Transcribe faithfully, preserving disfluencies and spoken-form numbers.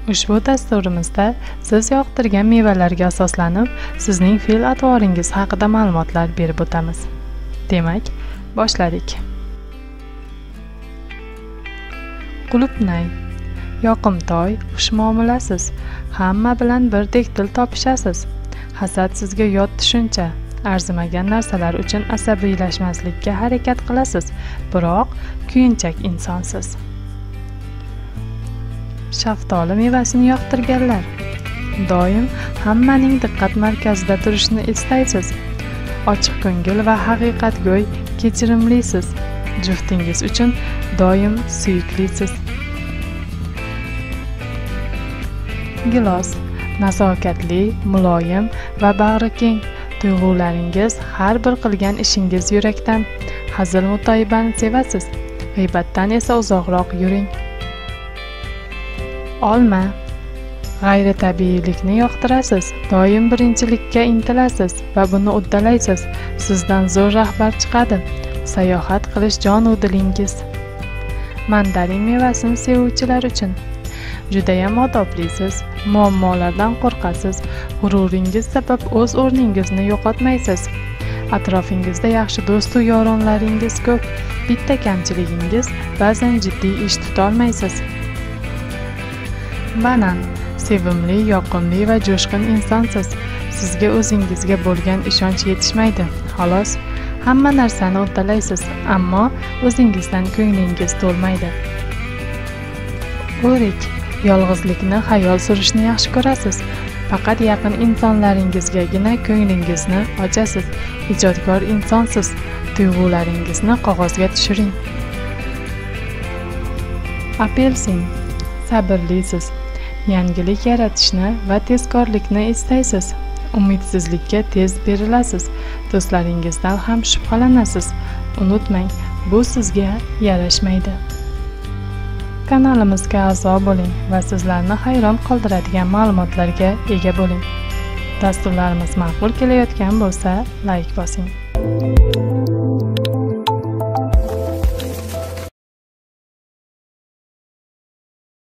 Ushbu dasturimizda siz yoqtirgan mevalarga asoslanib, sizning fe'l-atvoringiz haqida ma'lumotlar berib o'tamiz. Demak, boshladik. Qulupnay. Yoqimtoy, xushmuomalasiz, hamma bilan birdek til topishasiz. Hasad sizga yot tushuncha. Arzimagan narsalar uchun asabiylashmaslikka harakat qilasiz, biroq kuyinchak insonsiz. Shaftoli mevasini yoqtirganlar. Doim hammaning diqqat markazida turishni istaysiz. Ochiq ko'ngil va haqiqatgo'y, kechirimlisiz. Juftingiz uchun doim suyuklisiz. Gilos. Nazokatli, muloyim va bag'rikeng. Tuyg'ularingiz har bir qilgan ishingiz yurakdan. Hazil mutoyibani sevasiz. G'iybatdan esa uzoqroq yuring. Olma. G'ayritabiiylikni yoqtirasiz. Doim birinchilikka intilasiz va buni uddalaysiz. Sizdan zo'r rahbar chiqadi. Sayohat qilish jon-u dilingiz. Mandarin mevasini sevuvchilar uchun judayam odoblisiz, muammolardan qo'rqasiz, g'ururingiz sabab o'z o'rningizni yo'qotmaysiz. Atrofingizda yaxshi do'stu yoronlaringiz ko'p. Bitta kamchiligingiz, ba'zan jiddiy ish tutolmaysiz. Banan. Sevimli, yoqimli va jo'shqin insonsiz. Sizga o'zingizga bo'lgan ishonch yetishmaydi. Xolos, hamma narsani uddalaysiz, ammo o'zingizdan ko'nglingiz to'lmaydi. O'rik. Yolg'izlikni, xayol surishni yaxshi ko'rasiz. Faqat yaqin insonlaringizgagina ko'nglingizni ochasiz. Ijodkor insonsiz. Tuyg'ularingizni qog'ozga tushiring. Apelsin. Sabrlisiz. Yangilik yaratishni va tezkorlikni istaysiz. Umidsizlikka tez berilasiz. Do'stlaringizdan ham shubhalanasiz. Unutmang, bu sizga yarashmaydi. Kanalimizga a'zo bo'ling va sizlarni hayron qoldiradigan ma'lumotlarga ega bo'ling. Dasturlarimiz ma'qul kelayotgan bo'lsa, like bosing.